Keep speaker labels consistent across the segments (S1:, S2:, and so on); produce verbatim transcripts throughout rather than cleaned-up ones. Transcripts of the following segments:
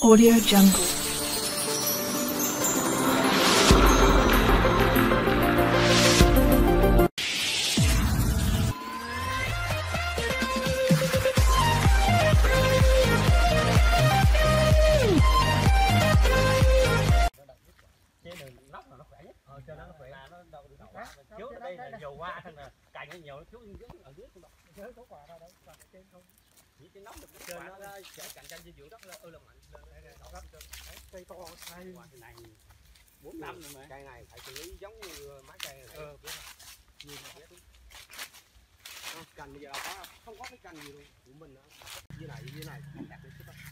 S1: Audio Jungle.
S2: Trước đây là nhiều hoa thôi là cành nó nhiều, nó thiếu dinh dưỡng ở dưới không.
S3: Dưới có quả nào đâu, quả ở trên không.
S2: Chỉ cái nóc được cái trên nó sẽ cạnh tranh dinh dưỡng rất là ư là mạnh.
S3: Cây to hay
S2: quả này bốn năm rồi mà.
S4: Cây này phải xử lý giống như mấy cây này.
S2: Ờ, biết rồi.
S4: Nhìn mà biết. À, cành bây giờ đâu có không có cái cành gì luôn của mình nữa. Như này như này không đạt được chút đâu.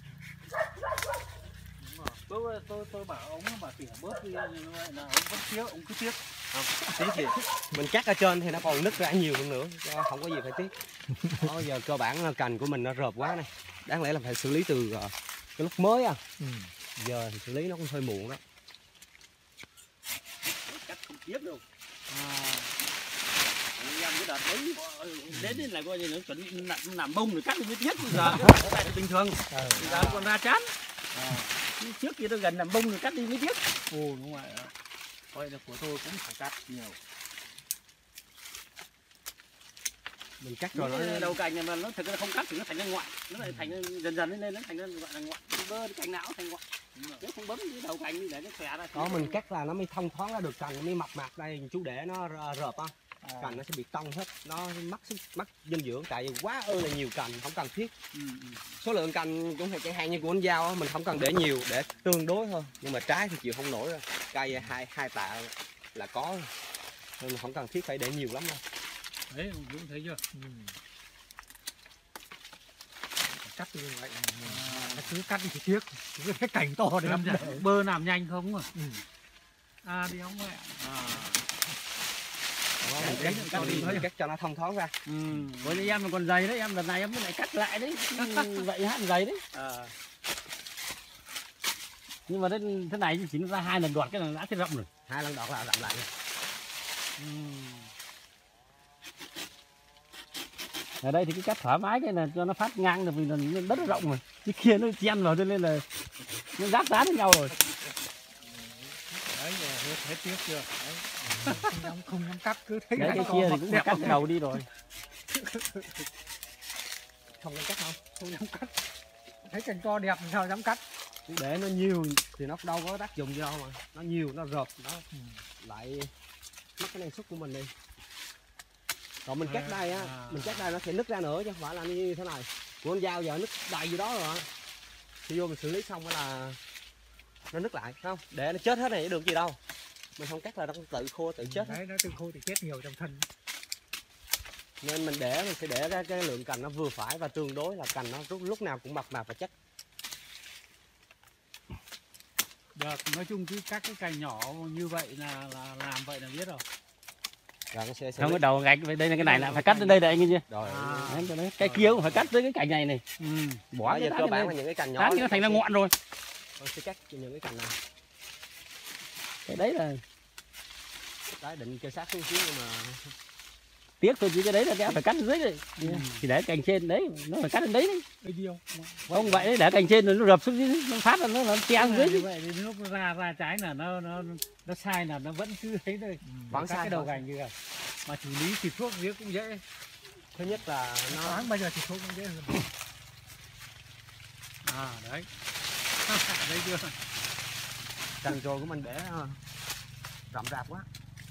S2: Tôi tôi tôi bảo ông mà tỉa bớt đi như vậy là ông vẫn tiếc, ông cứ tiếc.
S4: Không, tiếc gì? Mình cắt ở trên thì nó còn nứt ra nhiều hơn nữa, không có gì phải tiếc. Đó, giờ cơ bản cành của mình nó rợp quá này, đáng lẽ là phải xử lý từ uh, cái lúc mới à. Ừ. Giờ thì xử lý nó cũng hơi muộn đó.
S2: Cắt không tiếc đâu. À. Em cái đợt đấy đến đến là coi như nó chuẩn nằm, nằm bông rồi cắt mới tiếc giờ cái này bình thường. Ừ. Giờ còn ra chán. À. Trước kia nó gần nằm bông rồi cắt đi mới tiếc.
S3: Ồ đúng rồi. Vậy là của tôi cũng phải cắt nhiều.
S4: Mình cắt rồi
S2: nó
S4: nó
S2: đầu cành này mà nó thực ra không cắt thì nó thành ra ngoại, nó lại thành dần dần lên nó thành ra gọi là ngoại, bơ cành não thành ngoại. Nếu không bấm cái đầu cành để nó xòe ra.
S4: Đó mình cắt là nó mới thông thoáng ra được cành, nó mới mập mạp đây chú để nó rợp á. À. Cành nó sẽ bị tông hết, nó mất sức mất dinh dưỡng tại vì quá ư là nhiều cành không cần thiết. Ừ, ừ. Số lượng cành cũng phải chẳng hạn như của anh Giao á, mình không cần để nhiều, để tương đối thôi, nhưng mà trái thì chịu không nổi rồi. Cây hai hai tạ là có, nên không cần thiết phải để nhiều lắm đâu.
S3: Đấy cũng thấy chưa. Ừ. Cắt như vậy à, nó cứ cắt thì tiếc cái cảnh to đấy lắm. Bơ làm nhanh không à. Ừ. À đi không mẹ. À.
S4: Đó, mình cắt, cắt, đi, mình cắt cho nó thông thoáng ra.
S2: Ừ. Với em còn dày đấy, em lần này em mới lại cắt lại đấy. Vậy hát dày đấy. À. Nhưng mà đến thế này chỉ ra hai lần đoạt cái là đã thấy rộng rồi.
S4: Hai lần đoạt là rộng lại rồi.
S2: Ừ. Ở đây thì cái cắt thoải mái cái là cho nó phát ngang được vì là đất nó rộng rồi. Cái kia nó chen vào cho nên là nó giáp tán với nhau rồi.
S3: Đấy hết, hết tiếc chưa. Đấy. Không dám không dám cắt cứ thấy
S2: đấy, cái kia thì cũng phải cắt cái đầu đi rồi.
S4: Không dám cắt không?
S3: Không dám cắt. Thấy cành to đẹp thì sao dám cắt.
S4: Để nó nhiều thì nó đâu có tác dụng gì đâu mà. Nó nhiều nó rợp nó ừ. lại mất cái năng suất của mình đi. Còn mình cắt đây á, à. mình cắt đây nó sẽ nứt ra nữa chứ không phải là như thế này. Của con dao giờ nứt đầy gì đó rồi. Thì vô mình xử lý xong là nó nứt lại, không? Để nó chết hết này được gì đâu. Mình không cắt là nó tự khô tự chết.
S3: Đấy hết. Nó tự khô thì chết nhiều trong thân.
S4: Nên mình để mình sẽ để ra cái lượng cành nó vừa phải và tương đối là cành nó lúc, lúc nào cũng mập mạp và chắc.
S3: Được, nói chung cứ các cái cành nhỏ như vậy là, là làm vậy là biết rồi.
S4: Rồi nó sẽ
S2: không có đầu gạch đây là cái này là phải cắt đến đây đây anh kia. Rồi. À. Đấy, cái kia cũng phải cắt tới cái cành này này. Ừ.
S4: Bỏ giờ cơ bản là những cái cành nhỏ.
S2: Nó thành ra ngọn rồi.
S4: Tôi sẽ cắt những cái cành này.
S2: Cái đấy là
S4: đấy định kê sát xuống xíu nhưng mà
S2: tiếc thôi chứ cái đấy là cái phải cắt dưới đây. Ừ. Thì để cành trên đấy nó phải cắt đến đấy đấy.
S3: Đi
S2: không vậy đấy, để cành trên rồi nó rập xuống dưới nó phát là nó nó treo dưới.
S3: Như vậy thì lúc nó ra ra trái là nó nó nó sai là nó vẫn cứ thấy đây.
S4: Vẫn
S3: sai cái đầu cành như vậy. Mà xử lý xịt thuốc dưới cũng dễ.
S4: Thứ nhất là nó
S3: thoáng bây giờ xịt thuốc cũng dễ hơn. À đấy. Đấy chưa.
S4: Cành trồi của mình để rậm rạp quá.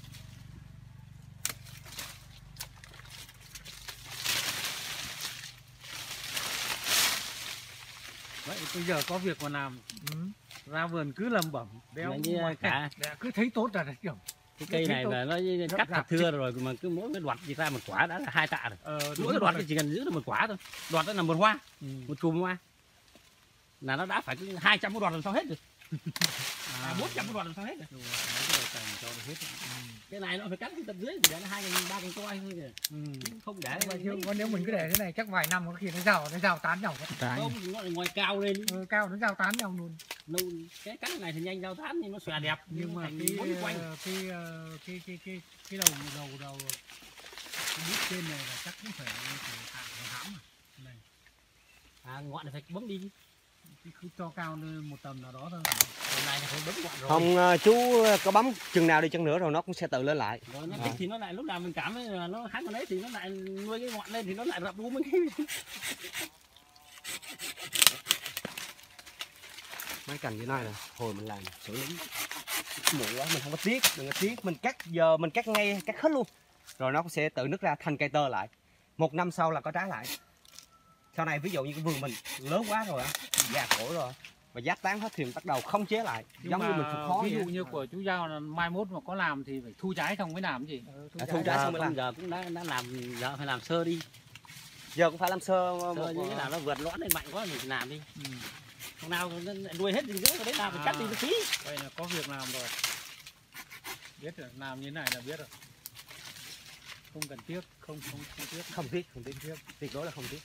S3: Vậy bây giờ có việc mà làm. Ừ. Ra vườn cứ lầm bẩm đeo như cả cứ thấy tốt là đấy kiểu
S2: cái cây này là nó cắt thật thưa rồi mà cứ mỗi cái đoạt chỉ ra một quả đã là hai tạ rồi. Ờ, mỗi cái đoạt thì chỉ cần giữ được một quả thôi, đoạt đó là một hoa. Ừ. Một chùm hoa là nó đã phải cứ hai trăm cái đoạt làm sao hết rồi. À, bốn trăm cái đoạt làm sao hết rồi. Đúng rồi, cái đầu cành cho được hết. Ừ. Cái này nó phải cắt cái tận dưới để nó hai ba cành coi thôi kìa. Ừ. Không để
S3: còn nếu mình cứ để thế này chắc vài năm có khi nó rào nó rào tán nhau hết.
S2: Không, nó ngoài cao lên.
S3: Ừ, cao nó rào tán nhau luôn.
S2: Luôn cái cắt này thì nhanh rào tán nhưng nó xòe đẹp
S3: nhưng mà cái quanh cái cái cái cái cái đầu đầu đầu cái bút trên này là chắc cũng phải phải hãm này.
S2: À ngọn này phải bấm đi.
S3: cứ cho cao lên một tầm nào đó thôi.
S2: Hôm nay không bấm gọn rồi.
S4: Không, chú có bấm chừng nào đi chăng nữa rồi nó cũng sẽ tự lên lại.
S2: Rồi nó thích thì nó lại lúc nào mình cảm thấy là nó hái con đấy thì nó lại nuôi cái ngọn lên thì nó lại rập bú mấy cái.
S4: Mấy cành như này là hồi mình làm xử lý muộn quá, mình không có tiếc, đừng có tiếc, mình cắt giờ mình cắt ngay cắt hết luôn, rồi nó sẽ tự nứt ra thành cây tơ lại. Một năm sau là có trái lại. Sau này ví dụ như cái vườn mình lớn quá rồi á, già cỗi rồi và giác tán hết thì mình bắt đầu không chế lại.
S3: Nhưng
S4: giống
S3: mà
S4: như mình phục khó
S3: ví dụ
S4: vậy.
S3: như của chú Giao là mai mốt mà có làm thì phải thu trái xong mới làm cái gì?
S4: Ừ, thu, thu trái xong mới làm.
S2: Giờ cũng đã, đã làm, giờ phải làm sơ đi.
S4: Giờ cũng phải làm sơ,
S2: sơ
S4: một
S2: như thế nào nó vượt lõn lên mạnh quá mình làm đi.
S3: Ừ.
S2: Hôm nào nuôi hết dinh dưỡng cái đấy nào phải
S3: À,
S2: cắt đi một tí.
S3: Vậy là có việc làm rồi. Biết rồi, làm như thế này là biết rồi. Không cần tiếc, không không không tiếc.
S4: không tiếc, không tiếc, tiếc. Tuyệt đối là không tiếc.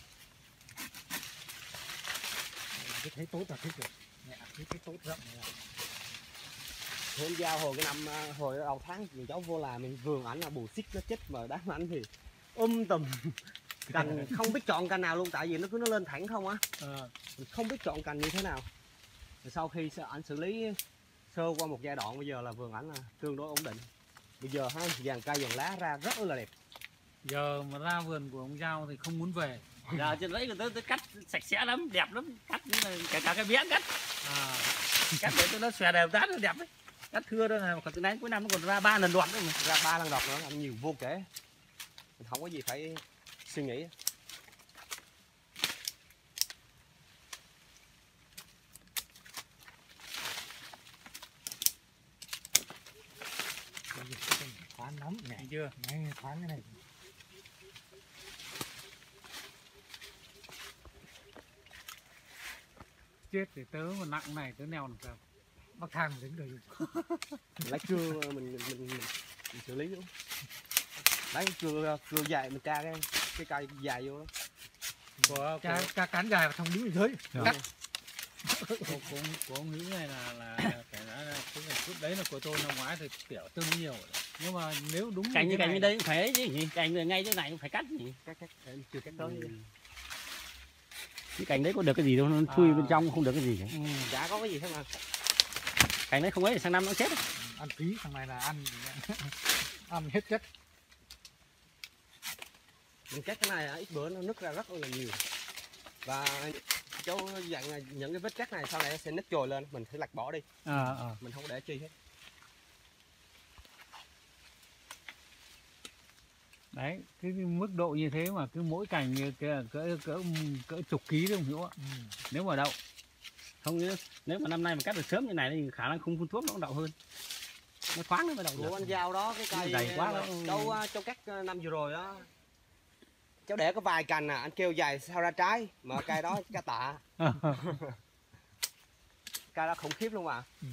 S3: Cái thấy tốt là thích rồi. Mẹ thấy cái tốt rộng rồi.
S4: Hôm Giao hồi cái năm hồi đầu tháng thì cháu vô làm mình vườn ảnh là bù xích nó chết mà đám ảnh thì um tùm cành không biết chọn cành nào luôn, tại vì nó cứ nó lên thẳng không á.
S3: À.
S4: Mình không biết chọn cành như thế nào. Rồi sau khi ảnh xử lý sơ qua một giai đoạn, bây giờ là vườn ảnh là tương đối ổn định. Bây giờ ha, dàn cây dàn lá ra rất là đẹp.
S3: Giờ mà ra vườn của ông Giao thì không muốn về.
S2: Giờ trên đấy người ta, ta cắt sạch sẽ lắm, đẹp lắm, cắt như là cả, cả cái bé cắt.
S3: À.
S2: Cắt để cho nó xòe đều tán nó đẹp đấy. Cắt thưa đó là còn từ nay cuối năm nó còn ra ba lần đoạt nữa mà.
S4: Ra ba lần đọt nữa làm nhiều vô kể. Mình không có gì phải suy nghĩ.
S3: Thoáng lắm, nhẹ chưa? Này, thoáng cái này. Chết thì tớ mà nặng này tớ neo làm sao? Bác thang đến rồi.
S4: Lấy cưa mình mình, mình, mình, mình xử lý luôn. Lấy cưa cưa dài mình tra cái cái cây dài vô đó.
S3: Của ca, ca cán dài và thông đứng dưới. Cắt. Của, của, của ông Hữu này là là phải nói là cái chút đấy là của tôi năm ngoái thì tiểu tương nhiều rồi. Nhưng mà nếu đúng
S2: Cành như cành
S3: này...
S2: như đây cũng phải ấy chứ nhỉ, cành ngay chỗ này cũng phải cắt nhỉ.
S4: Cắt cắt chưa cắt tới.
S2: Ừ. Cái cành đấy có được cái gì đâu, nó thui à. Bên trong không được cái gì cả.
S4: Ừ. Chả có cái gì hết mà.
S2: Cành đấy không ấy thì sang năm nó chết.
S3: Ăn phí, thằng này là ăn ăn hết chất.
S4: Mình cắt cái này ít bữa nó nứt ra rất là nhiều. Và cháu dặn là những cái vết cắt này sau này nó sẽ nứt trồi lên, mình phải lặt bỏ đi.
S3: À, à.
S4: Mình không để chi hết.
S3: Đấy, cái mức độ như thế mà cứ mỗi cành như cỡ cỡ cỡ, cỡ chục ký đấy không hiểu ạ. Ừ. Nếu mà đậu
S2: Không như nếu mà năm nay mà cắt được sớm như này thì khả năng không phun thuốc nó cũng đậu hơn. Nó thoáng nó mới đậu
S4: Của
S2: được.
S4: anh Giao đó cái cây
S2: dày quá đó.
S4: Cháu cháu cắt năm vừa rồi đó. Cháu để có vài cành à, anh kêu dài sao ra trái, mà cây đó cá tạ. Cây đó khủng khiếp luôn mà.
S3: Ừ.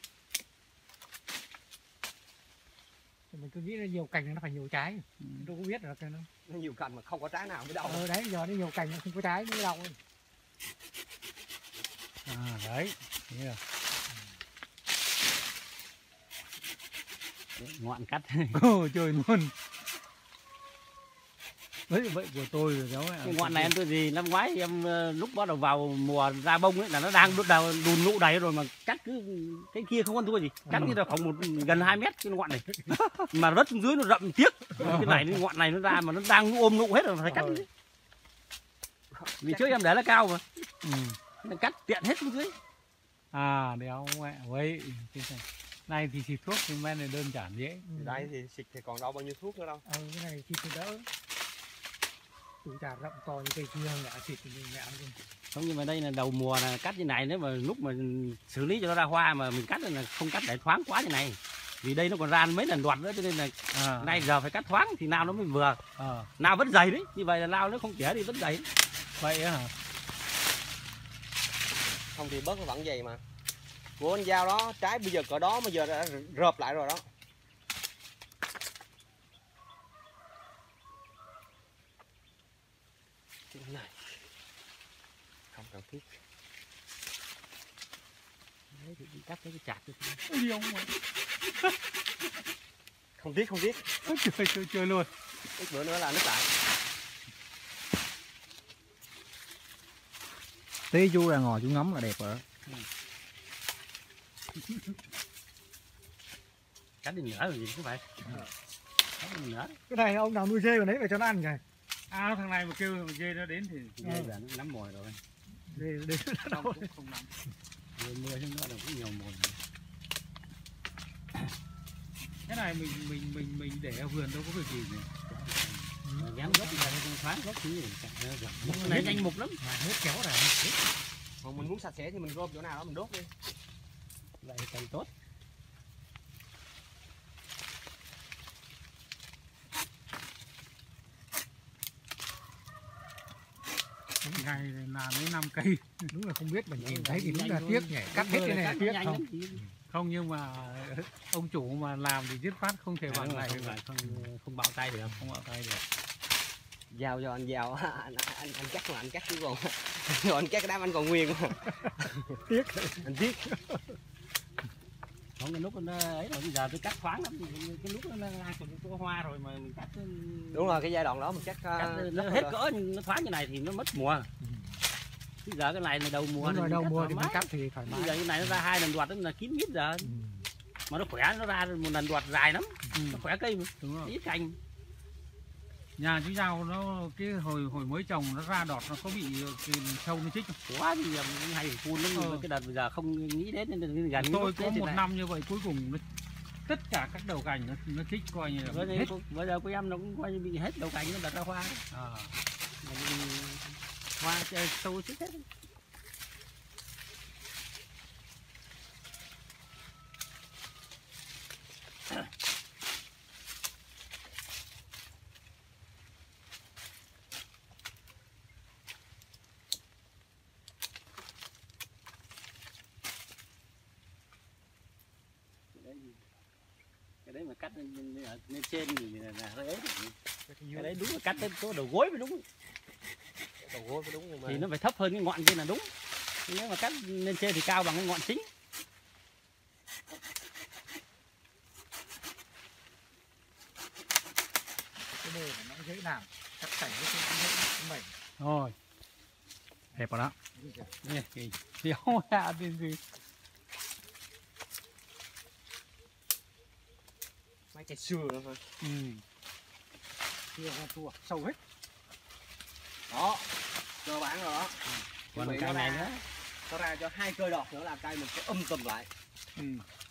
S3: Mình cứ nghĩ là nhiều cành nó phải nhiều trái. Ừ. Đâu có biết được cái nó.
S4: Nó nhiều cành mà không có trái nào mới đậu.
S3: Ờ đấy, giờ nó nhiều cành nó không có trái mới đậu. À đấy. Yeah.
S2: Ngoạn cắt.
S3: Ồ trời luôn. Đấy vậy của tôi rồi cháu ạ.
S2: Cái ngọn này em tôi gì năm ngoái em lúc bắt đầu vào mùa ra bông ấy là nó đang đút đầu đùn nụ đầy rồi mà cắt cứ cái kia không ăn thua gì, cắt như là khoảng một gần hai mét cái ngọn này mà đất xuống dưới nó rậm tiếc. Cái này cái ngọn này nó ra mà nó đang ôm nụ hết rồi phải cắt. Vì trước em để nó cao mà. Ừ. Nó cắt tiện hết xuống dưới.
S3: À đéo mẹ vậy. Này thì xịt thuốc thì men này đơn giản dễ.
S4: Ừ. Đây thì xịt thì còn đâu bao nhiêu thuốc nữa đâu.
S3: Ừ, cái này xịt thì đỡ. Tủ trà rộng to như cây kia nhẹ xịt thì nhẹ luôn.
S2: Không, nhưng mà đây là đầu mùa là cắt như này, nếu mà lúc mà xử lý cho nó ra hoa mà mình cắt là không cắt để thoáng quá như này. Vì đây nó còn ra mấy lần đoạt nữa cho nên là à, nay giờ phải cắt thoáng thì nào nó mới vừa. À. Nào vẫn dày đấy, như vậy là lao nó không tỉa thì vẫn dày đấy.
S3: Vậy á hả?
S4: Không thì bớt nó vẫn dày mà. Của anh Giao đó, trái bây giờ cỡ đó bây giờ đã rợp lại rồi đó. Cái này không cần thiết.
S2: Đấy thì đi cắt cái chạc thôi.
S3: Đi ông mà.
S4: Không tiếc, không tiếc.
S3: Chơi chơi chơi luôn.
S4: Ít bữa nữa là nứt lại.
S1: Tí chú ra ngồi chú ngắm là đẹp rồi đó.
S2: Cắt đi nữa rồi gì cũng phải. Cắt đi nữa.
S3: Cái này ông nào nuôi dê còn đấy phải cho nó ăn kìa. À thằng này mà kêu mà dê nó đến thì
S2: Dê là nó nắm mồi rồi.
S3: dê đến
S2: Không, cũng không nắm. Mưa mưa chứ nó là cũng nhiều mồi.
S3: Cái này mình mình mình mình để ở vườn đâu có việc gì này.
S2: Dán gốc là nó thoáng gốc thứ gì cái này nhanh mục lắm.
S3: Mà hết kéo này.
S4: Còn mình muốn sạch sẽ thì mình gom chỗ nào đó mình đốt đi.
S2: Vậy càng tốt.
S3: Ngày là mấy năm cây, đúng là không biết mình nhìn thấy thì đúng là tiếc nhỉ, cắt hết cái này tiếc không? Không, nhưng mà ông chủ mà làm thì dứt khoát không thể bằng này,
S2: không, không không bạo tay được, không bạo tay được.
S4: Giao cho anh giao anh, anh anh cắt mà anh cắt chứ còn rồi anh cắt cái đám anh còn nguyên mà.
S3: Tiếc
S4: anh tiếc.
S2: Không, cái lúc nó ấy rồi bây giờ tôi cắt thoáng lắm, cái lúc nó ra còn có hoa rồi mà mình cắt.
S4: Đúng rồi, cái giai đoạn đó mình cắt,
S2: cắt
S4: uh,
S2: nó hết cỡ nhưng nó thoáng như này thì nó mất mùa. Ừ. Bây giờ cái này là đầu mùa.
S3: Đúng rồi, đầu mùa thì mình cắt thì thoải mái.
S2: Bây giờ cái này nó ra hai lần đoạt là kín mít giờ. Ừ. Mà nó khỏe, nó ra một lần đoạt dài lắm. Ừ. Nó khỏe cây mà. Đúng rồi. Ít cành.
S3: Nhà chú Giao nó cái hồi hồi mới trồng nó ra đọt nó có bị sâu nó chích không?
S2: Quá thì hay phun lắm, ừ. Cái đợt bây giờ không nghĩ đến nên gần
S3: tôi có một năm như vậy cuối cùng nó, tất cả các đầu cành nó nó chích coi như là
S2: bây
S3: hết.
S2: Bây giờ của em nó cũng coi như bị hết đầu cành, nó đặt ra hoa. À. Hoa sâu chích hết. Cái đấy mà cắt lên, lên, lên trên thì là, là hơi ấy. Cái đấy đúng là cắt lên có đầu gối mới đúng.
S4: Đầu gối mới đúng nhưng mà
S2: thì nó phải thấp hơn cái ngọn kia là đúng. Nếu mà cắt lên trên thì cao bằng cái ngọn chính.
S3: Cái này nó dễ làm, cắt cảnh cái dễ mẩy.
S1: Rồi. Đẹp rồi đó.
S2: Nè, thì
S3: không hạ thì gì.
S4: mấy cây xưa nữa thôi.
S3: Ừ. Xưa ra tua sâu hết.
S4: Đó, cơ bản rồi đó.
S2: Còn một cây này nữa.
S4: Nó ra cho hai cây đọt nữa là cây mình sẽ um tùm lại.
S3: Ừ.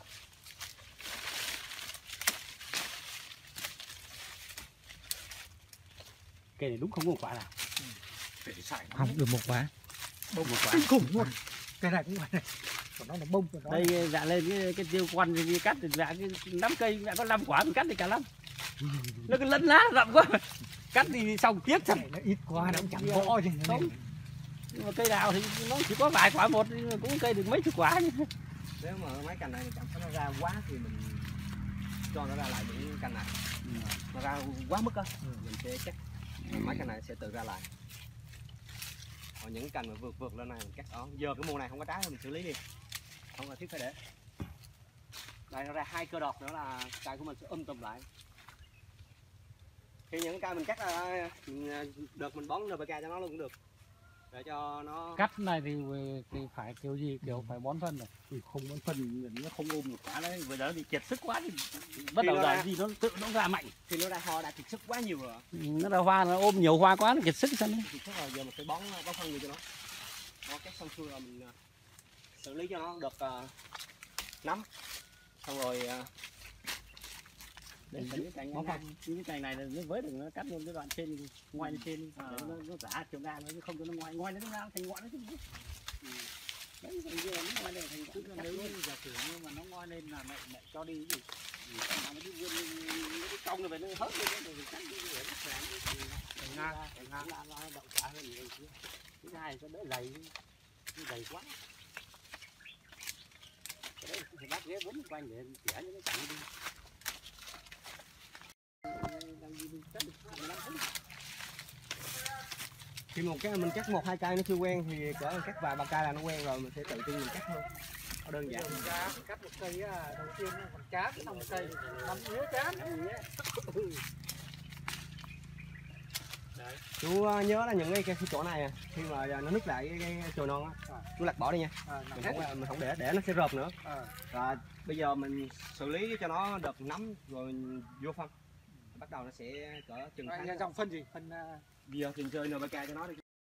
S2: Cây này đúng không có một quả nào.
S3: Ừ. Để xài
S1: không được một quả.
S2: Bông một quả.
S3: Kinh khủng luôn. Cái này cũng vậy này. Còn nó là bông của nó.
S2: Đây dạ lên cái, cái tiêu quan thì cắt thì dạ cái năm cây dạ có năm quả mình cắt thì cả lắm. Nó cứ lấn lá rậm quá. Cắt thì xong tiếp thật.
S3: Nó ít quá nó cũng chẳng võ gì
S2: không. Nhưng mà cây đào thì nó chỉ có vài quả một nhưng mà cũng cây được mấy chục quả nhá.
S4: Nếu mà mấy cành này mình cảm thấy nó ra quá thì mình cho nó ra lại những cành này. Ừ. Nó ra quá mức á, ừ. Mình sẽ cắt mấy cành này sẽ tự ra lại. Còn những cành mà vượt vượt lên này mình cắt đó. Giờ cái mùa này không có trái thì mình xử lý đi, không cần thiết phải để. Đây nó ra hai cơ đọt nữa là cây của mình sẽ um tùm lại. Khi những cây mình cắt ra được mình bón en pê ca cho nó luôn cũng được, để cho nó
S3: cắt này thì thì phải kiểu gì, kiểu phải bón phân này.
S2: Ừ, không bón phân nó không ôm được quả đấy, bây giờ thì kiệt sức quá thì bắt đầu là gì nó tự nó ra mạnh
S4: thì nó ra hoa đã kiệt sức quá nhiều rồi.
S2: Ừ, nó ra hoa nó ôm nhiều hoa quá nó kiệt sức sao đấy.
S4: Kiệt sức rồi giờ mình phải bón bón phân gì cho nó. Nó cắt xong xuôi là mình uh, xử lý cho nó được uh, nấm, xong rồi uh,
S2: để những cành bón phân, những cành này là nó với được nó cắt luôn cái đoạn trên ngoài lên trên à. Để nó nó giả chiều ra nó không cho nó ngoài ngoài nó ra thành ngọn đấy chứ. Ừ. Đấy thành kia nó ngoài đây thành
S3: tức là nếu như giả sử như mà nó ngoi lên là mẹ mẹ cho đi cái gì.
S2: Ừ. Mà nó đi vươn nó đi cong rồi về nó hớt lên rồi cắt đi rồi nó khỏe thì thành ngang thành ngang nó đậu quả hơn nhiều kia. Thứ hai nó đỡ dày, nó dày quá. Cái đấy thì bác ghé bốn quanh để tỉa những cái cành đi.
S4: Khi một cái mình cắt một hai cây nó chưa quen thì cỡ cắt vài ba cây là nó quen rồi mình sẽ tự tin mình cắt thôi. Nó đơn giản.
S3: Cắt một cây á, đầu tiên còn chát xong một cây năm mía chát.
S4: Chú uh, nhớ là những cái, cái chỗ này à, khi mà nó nứt lại cái, cái chồi non á, à. Chú lặt bỏ đi nha. À, mình không mình không để để nó sẽ rợp nữa. À. Và bây giờ mình xử lý cho nó đợt nấm rồi vô phân. Bắt đầu nó sẽ cỡ chừng tháng.
S3: Dòng phân gì? Phân uh...
S4: giờ tiền chơi en pê ca cho nó đi.